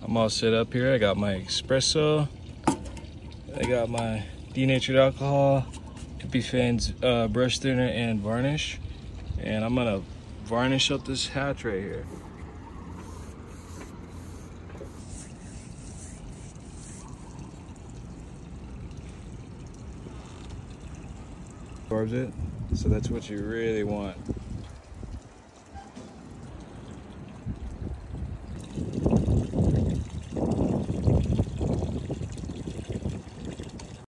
I'm all set up here. I got my espresso. I got my denatured alcohol, Epifanes brush thinner, and varnish. And I'm gonna varnish up this hatch right here. Absorbs it, so that's what you really want.